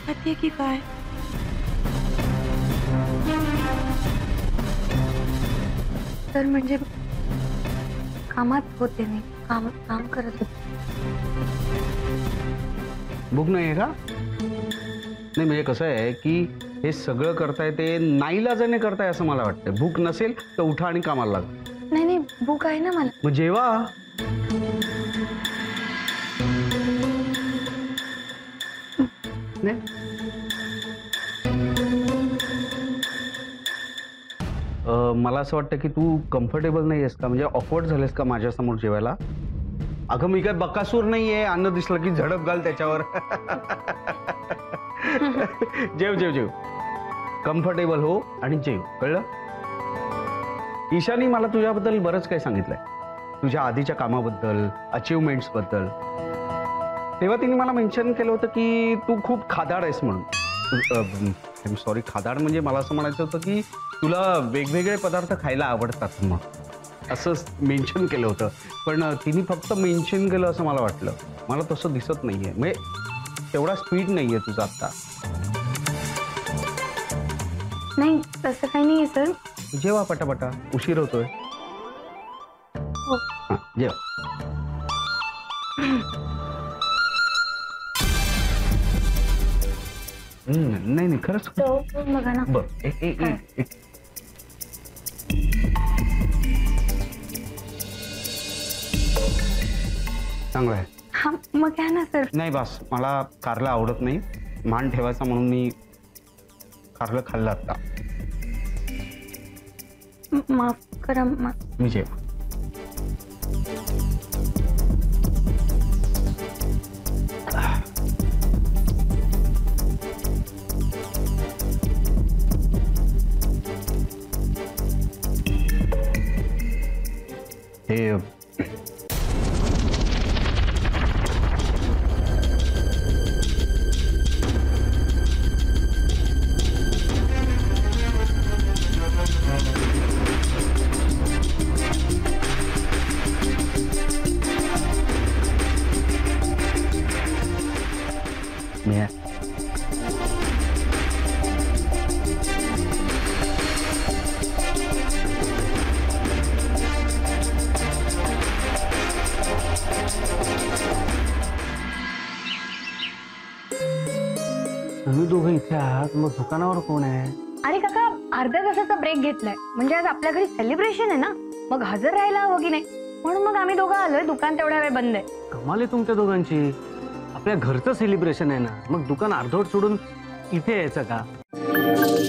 खाते की काय? तर म्हणजे कामात होते मी, काम करत होते. भूक नाही आहे का? नाही म्हणजे कसं आहे की हे सगळं करताय ते नाईलाजाने करताय असं मला वाटतं. भूक नसेल तर उठा आणि कामाला लागा. नाही नाही, भूक आहे ना मला. मग जेवा. नाही मला असं वाटतं की तू कम्फर्टेबल नाही आहेस का? म्हणजे ऑकवर्ड झालेस का माझ्यासमोर जेवायला? अगं मी काय बकासूर नाहीये, अन्न दिसलं की झडप घाल त्याच्यावर. जेव जेव जेव, कम्फर्टेबल हो आणि जेव, कळलं? ईशानी मला तुझ्याबद्दल बरंच काही सांगितलंय, तुझ्या आधीच्या कामाबद्दल, अचिव्हमेंट्स बद्दल. तेव्हा तिने मला मेन्शन केलं होतं की तू खूप खादाड आहेस म्हणून. सॉरी, खादाड म्हणजे मला असं म्हणायचं होतं की तुला वेगवेगळे पदार्थ खायला आवडतात मग असं मेन्शन केलं होतं. पण तिने फक्त मेन्शन केलं असं मला वाटलं. मला तसं दिसत नाहीये, म्हणजे तेवढा स्पीड नाहीये तुझा आता. नाही तसं काही नाही सर. जेवा पटापटा, उशीर होतोय. हो. जेवा. नाही नाही खरंच बघा ना. बरं एक चांगलं आहे. हा मग घ्या ना सर. नाही बस, मला कारला आवडत नाही. मान ठेवायचा म्हणून मी कारलं खाल्लं आता. माफ करा. मी जेव. हे तुम्ही दोघं इथे आहात, मग दुकानावर कोण आहे? अरे काका, अर्ध्या तासाचा ब्रेक घेतलाय, म्हणजे आज आपल्या घरी सेलिब्रेशन आहे ना, मग हजर राहायला हवं की नाही, म्हणून मग आम्ही दोघं आलोय. दुकान तेवढ्या वेळ बंद आहे. कमाल आहे तुमच्या दोघांची. आपल्या घरचं सेलिब्रेशन आहे ना, मग दुकान अर्धवट सोडून इथे यायचं का?